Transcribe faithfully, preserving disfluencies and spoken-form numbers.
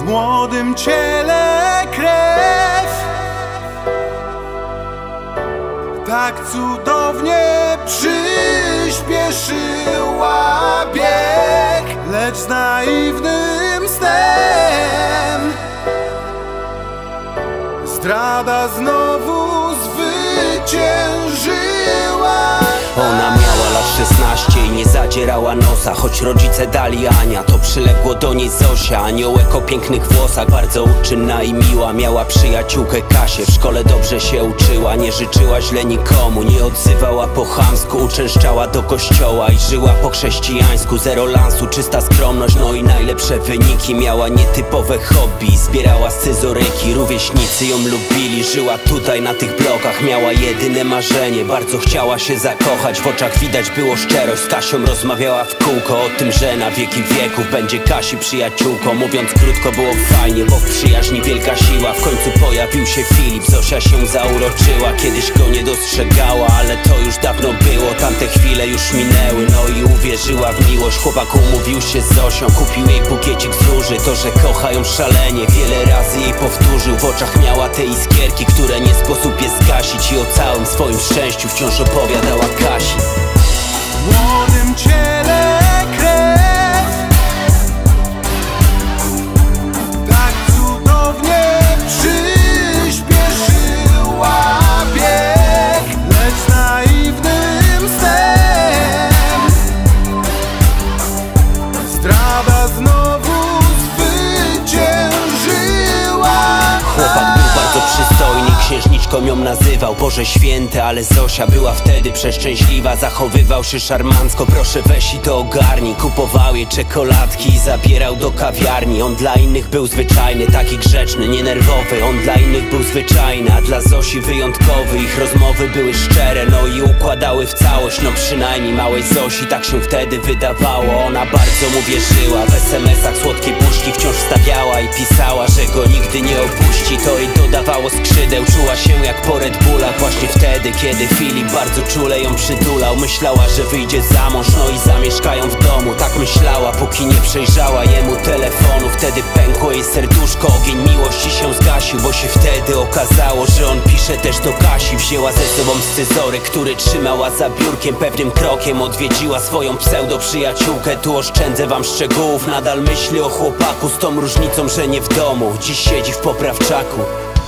w młodym ciele krew tak cudownie przyspieszyła bieg, lecz z naiwnym snem zdrada znowu zwyciężyła. Ona miała lat szesnaście i nie zadzierała nosa, choć rodzice dali Ania, to przyległo do niej Zosia. Aniołek o pięknych włosach, bardzo uczynna i miła. Miała przyjaciółkę Kasię, w szkole dobrze się uczyła. Nie życzyła źle nikomu, nie odzywała po chamsku. Uczęszczała do kościoła i żyła po chrześcijańsku. Zero lansu, czysta skromność, no i najlepsze wyniki. Miała nietypowe hobby, zbierała scyzoryki. Rówieśnicy ją lubili, żyła tutaj na tych blokach. Miała jedyne marzenie, bardzo chciała się zakochać. W oczach widać było szczerość, z Kasią rozmawiała w kółko o tym, że na wieki wieków będzie Kasi przyjaciółką. Mówiąc krótko, było fajnie, bo w przyjaźni wielka siła. W końcu pojawił się Filip, Zosia się zauroczyła. Kiedyś go nie dostrzegała, ale to już dawno było. Tamte chwile już minęły, no i uwierzyła w miłość. Chłopak umówił się z Zosią, kupił jej bukiecik z róży. To, że kocha ją szalenie, wiele razy jej powtórzył. W oczach miała te iskierki, które nie sposób je zgasić. I o całym swoim szczęściu wciąż opowiadała Kasi. W młodym ciele krew tak cudownie przyspieszyła bieg, lecz z naiwnym snem zdrada znowu zwyciężyła. Chłopak był bardzo przystojny, księżniczką ją nazywał. Boże święty, ale Zosia była wtedy przeszczęśliwa. Zachowywał się szarmancko, proszę weź i to ogarnij. Kupował jej czekoladki i zabierał do kawiarni. On dla innych był zwyczajny, taki grzeczny, nienerwowy. On dla innych był zwyczajny, a dla Zosi wyjątkowy. Ich rozmowy były szczere, no i układały w całość. No przynajmniej małej Zosi tak się wtedy wydawało. Ona bardzo mu wierzyła, w es em esach słodkie puszki wciąż wstawiała i pisała, że go nigdy nie opuści. To jej dodawało skrzydeł, czuła się jak po Red Bullach. Właśnie wtedy, kiedy Filip bardzo czule ją przytulał. Myślała, że wyjdzie za mąż, no i zamieszkają w domu. Tak myślała, póki nie przejrzała jemu telefonu. Wtedy pękło jej serduszko, ogień miłości się zgasił. Bo się wtedy okazało, że on pisze też do Kasi. Wzięła ze sobą scyzoryk, który trzymała za biurkiem. Pewnym krokiem odwiedziła swoją pseudo przyjaciółkę. Tu oszczędzę wam szczegółów, nadal myśli o chłopaku, z tą różnicą, że nie w domu, dziś siedzi w poprawczaku.